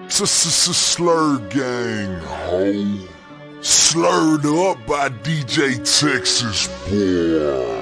Slur gang, ho. Slurred up by DJ Texas, boy.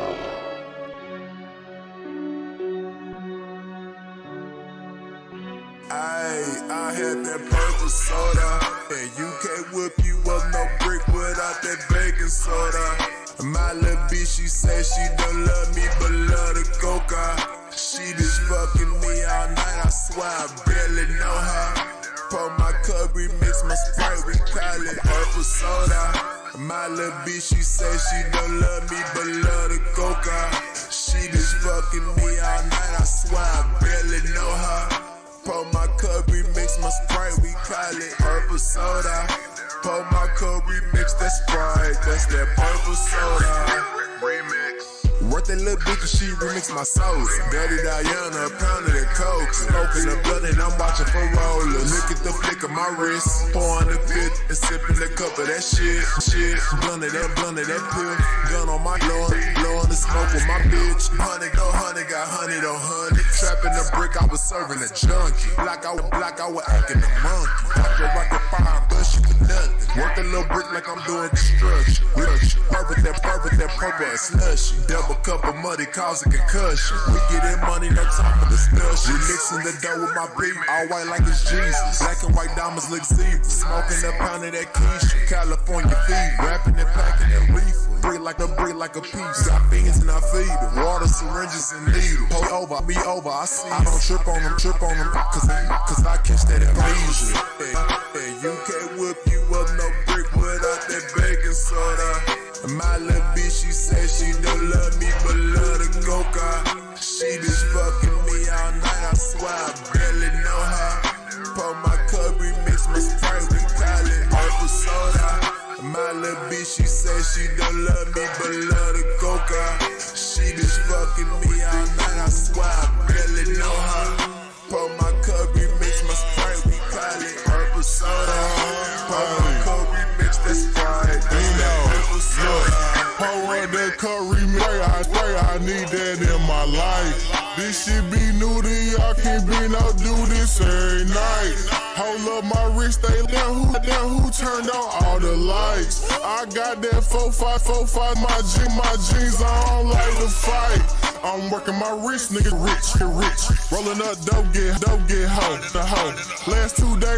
I had that purple soda, and you can't whip you up no brick without that baking soda. My little bitch, she say she don't love me, but love the coca. She just fucking me all night, I swear I barely know her. Pour my cup, remix my Sprite, we call it purple soda. My little bitch, she say she don't love me, but love the coca. She just fucking me all night, I swear I barely know her. Pour my cup, remix my Sprite, we call it purple soda. Pour my cup, remix that Sprite, that's that purple soda. Remix. Worth that little bitch, she remix my soda. Daddy Diana, a pound of that coke. Smoking the blunt and I'm watching for rollers. Look at the flick of my wrist. Pouring the fifth and sipping the cup of that shit. Blunt of that pill. Gun on my lawn, blowing the smoke with my bitch. Honey, go honey, got honey, don't honey. Trapping the brick, I was serving a junkie. Like I was acting a monkey. Rock the fire, bush for nothing. Work a little brick like I'm doing construction. Purple, that purple and slushy. Double cup of muddy cause a concussion. We getting money, no time for discussion. Mixing the dough with my beat, all white like it's Jesus. Black and white diamonds look zebra. Smoking a pound of that quiche. California fever. Rapping and packing that reefer. Break like a piece. Got beans and I feed them. Water, syringes and needles. Pull over, me over, I see. I don't trip on them, cause I catch that amnesia. And you can't whip you up no brick without that baking soda. My little bitch, she say she don't love me, but love the coca. She just fucking me all night, I swear I barely know her. Pour my cup, remix my Sprite, we call it purple soda. My little bitch, she say she don't love me, but love the coca. She just fucking me all night, I swear I barely know her. Pour my cup, remix my Sprite, we call it purple soda. Pour my cup, remix that Sprite, that's that purple soda. Pour up that cup, remix, I need that in my life. This shit be new to y'all, can't be no do this every night. Hold up my wrist, they down who turned on all the lights. I got that 4-5, my jeans, I don't like to fight. I'm working my wrist, nigga, rich. Rolling up dope, get hoe. Last 2 days,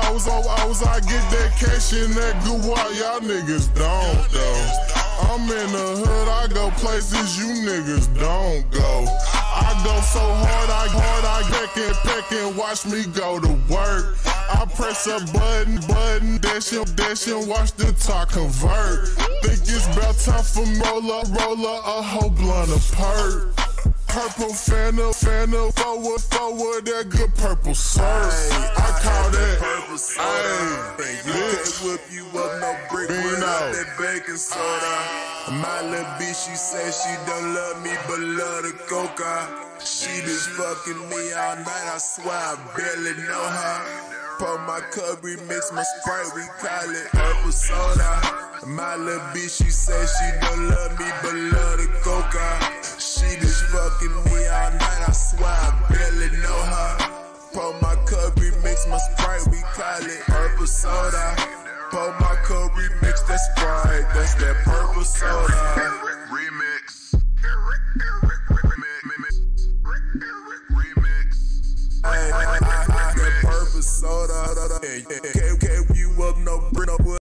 I get that cash in that good while y'all niggas don't though. I'm in the hood, I go places you niggas don't go. I go so hard, I peck and watch me go to work. I press a button, dashing, watch the talk convert. Think it's about time for roller, a whole blunt of perk. Purple Fanta, forward, that good purple surf. I call that purple soda. And you can't whip you up no brick without that baking soda. My little bitch, she say she don't love me, but love the coca. She just fucking me all night, I swear I barely know her. Pour my cup, remix my Sprite, we call it purple soda. My little bitch, she say she don't love me, but love the coca. She just fucking me all night, I swear I barely know her. Pour my cup, remix my Sprite, we call it purple soda. Pour my cup, remix that Sprite, that's that purple soda. Remix. That purple soda. Can't you up no brick.